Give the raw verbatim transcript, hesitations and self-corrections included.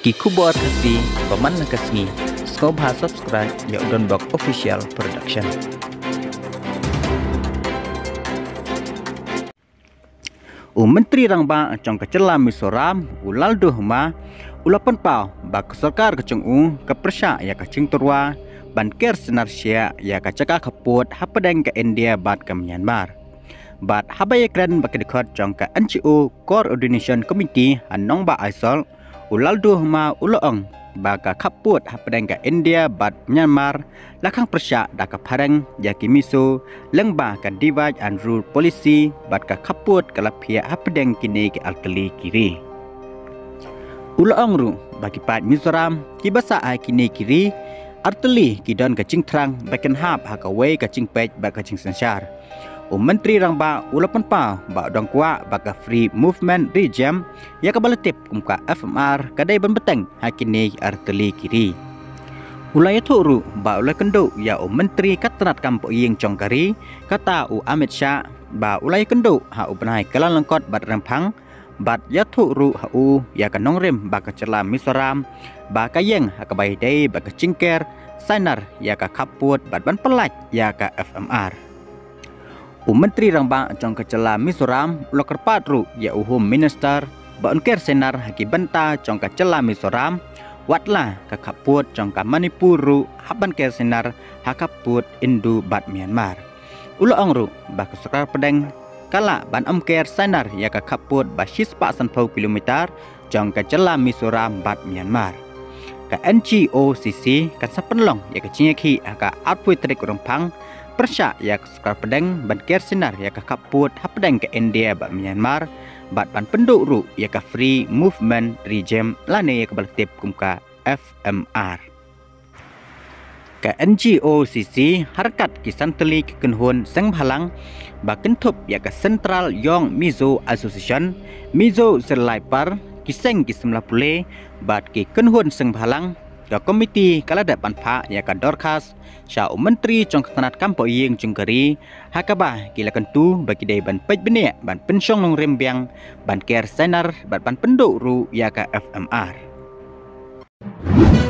Ki kubor hati paman nakasngi Skobha subscribe ya Udon Bok Official Production. U Menteri Rangba trong kecela Mizoram ulal duhma ulapan pau bak sarkar kecung u kepresya ya kacing turwa banker senarsia ya kacaka kaput hapadeng ke India bat ke Myanmar. Bat habaya kran bak dekat trong ke N G O Coordination Committee anong ba aisol ulal duhma ulaong baka kaput hapadeng ke India bat Myanmar lakang persya dak pareng yaki miso lengba ka divide and rule policy bat ka kaput kalapia hapadeng kini ke alkali kiri. Ulaong ru bagi pat Mizoram kibasa ai kini kiri arteli kidon ka cingtrang baken hap hakawai ka cingpej ba ka cingsansar. U Menteri Rangba ulapan pau ba dong kwa baka free movement regime ya kabalatip kumka F M R kadai benbeteng hakini arteli kiri. Ulaya turu ba ulai kendo ya u Menteri katrat kampo ying congkari kata u Amit Shah ba ulai kendo ha u benai kalan lengkot bat rempang bat ya turu ha u ya kanong rem baka cela Mizoram ba kayeng ha kabai dai baka cingker sanar ya ka kaput bat ban pelaj ya ka F M R. U Menteri Rangba trong kecela Mizoram ulokar patru ya u Home Minister ba unker senar haki benta trong kecela Mizoram watla ka kaput trong ka Manipuru haban ker senar hakaput Indu bat Myanmar. Ulo ongru ba kesakar pedeng kala ban amker senar ya ka kaput ba sispa sanpau kilometer trong kecela Mizoram bat Myanmar. Ka N G O C C kan sapenlong ya ka cingeki aka output trik rempang persya ya sekar pedeng ban ker sinar ya ka kaput hapedeng ke India ba Myanmar bat ban penduk ru ya ka free movement regime lane ya ka baltip kumka F M R. Ka N G O C C harkat kisan teli kenhun seng halang ba kentup ya ka Central Young Mizo Association Mizo Serlaipar kiseng kisemlah pule bat ki kenhun seng halang ka komiti kaladat panpa ya ka dorkas sya u Menteri trong ketanat kampo ying jungkari hakaba kila kentu bagi dai ban pej benia ban pensyong nong rembiang ban ker senar bat ban penduk ru ya ka F M R.